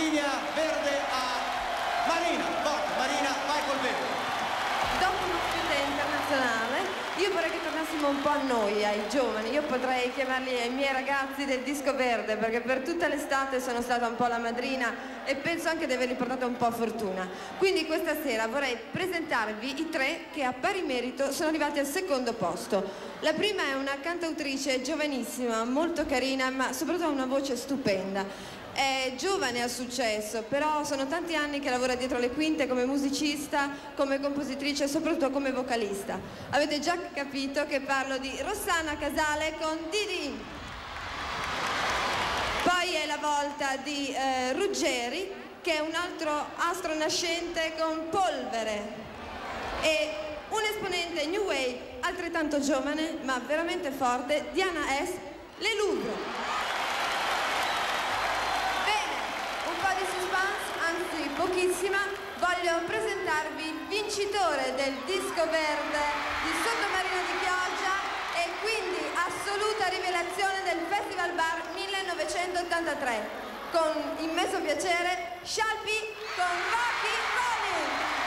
linea verde a Marina. Forza, Marina, vai col verde. Dopo uno sfida internazionale, io vorrei che tornassimo un po' a noi, ai giovani. Io potrei chiamarli i miei ragazzi del disco verde, perché per tutta l'estate sono stata un po' la madrina e penso anche di averli portato un po' a fortuna. Quindi questa sera vorrei presentarvi i tre che a pari merito sono arrivati al secondo posto. La prima è una cantautrice giovanissima, molto carina, ma soprattutto ha una voce stupenda. È giovane al successo, però sono tanti anni che lavora dietro le quinte come musicista, come compositrice e soprattutto come vocalista. Avete già capito che parlo di Rossana Casale con Didi. Poi è la volta di Ruggeri, che è un altro astro nascente con Polvere. E un esponente New Wave altrettanto giovane ma veramente forte, Diana S. Le Louvre. Anzi pochissima, voglio presentarvi il vincitore del disco verde di Sottomarina di Pioggia e quindi assoluta rivelazione del Festival Bar 1983 con immenso piacere Scialpi con Rocky Pony.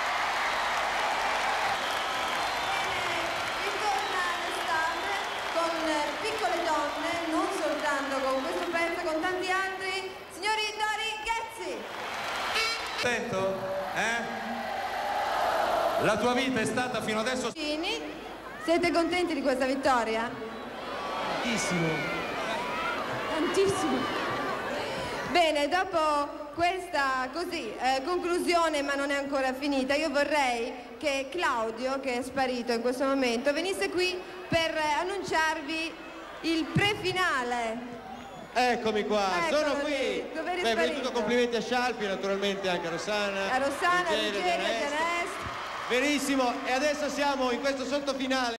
Ritorna l'estate con Piccole Donne, non soltanto con questo pezzo, con tanti altri, signori Dori Ghezzi. Attento, La tua vita è stata fino adesso... Siete contenti di questa vittoria? Tantissimo. Tantissimo. Bene, dopo questa conclusione, ma non è ancora finita, io vorrei che Claudio, che è sparito in questo momento, venisse qui per annunciarvi il prefinale. Eccomi qua, sono qui. Beh, tutto complimenti a Scialpi, naturalmente anche a Rossana. A Rossana, a Ruggeri, a Diana S. Benissimo, e adesso siamo in questo sottofinale.